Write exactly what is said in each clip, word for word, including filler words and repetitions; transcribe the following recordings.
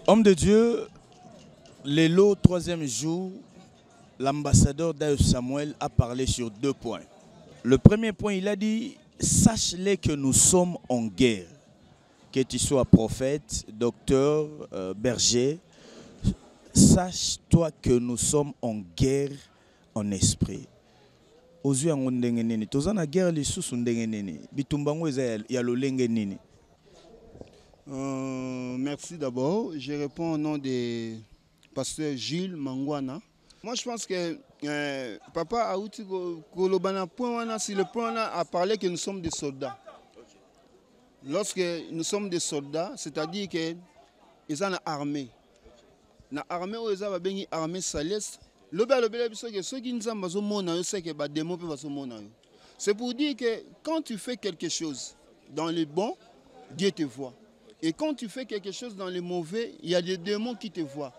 Homme de Dieu, le lot, troisième jour, l'ambassadeur Dayo Samuel a parlé sur deux points. Le premier point, il a dit, sache-les que nous sommes en guerre. Que tu sois prophète, docteur, euh, berger, sache-toi que nous sommes en guerre en esprit. Aux yeux en ndengeneni, toza na guerre les sous ndengeneni. Bitumbango eza ya lolengeneni. Merci d'abord. Je réponds au nom de pasteur Gilles Mangwana. Moi, je pense que euh, papa a outi kolobana point si le point a parlé que nous sommes des soldats. Lorsque nous sommes des soldats, c'est-à-dire que ils sont armés. Na armée où ils ont une armée céleste. C'est pour dire que quand tu fais quelque chose dans le bon, Dieu te voit. Et quand tu fais quelque chose dans le mauvais, il y a des démons qui te voient.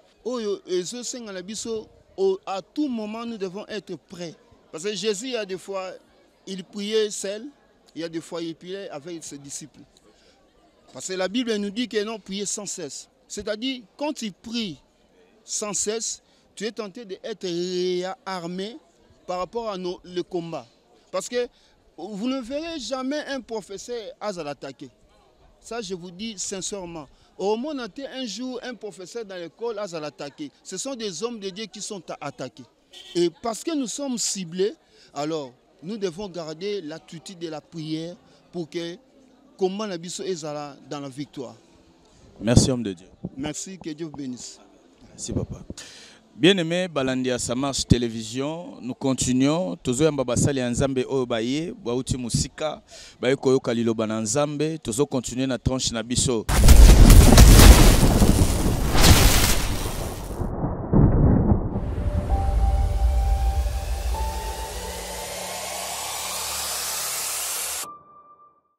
À tout moment, nous devons être prêts. Parce que Jésus, il y a des fois, il priait seul, il y a des fois, il priait avec ses disciples. Parce que la Bible nous dit que non, prier sans cesse. C'est-à-dire, quand tu pries sans cesse, tu es tenté d'être réarmé par rapport à nos, le combat. Parce que vous ne verrez jamais un professeur à l'attaquer. Ça, je vous dis sincèrement. Au moins, on a été un jour un professeur dans l'école à l'attaquer. Ce sont des hommes de Dieu qui sont attaqués. Et parce que nous sommes ciblés, alors nous devons garder l'attitude de la prière pour que comment la biso est dans la victoire. Merci, homme de Dieu. Merci, que Dieu vous bénisse. Merci, papa. Bien-aimé, Balandia, ça marche télévision. Nous continuons. Tozo yamba basali nzambe oyo baye, bauti musika, baye koyoka liloba na nzambe. Tozo continuer na tranche na biso.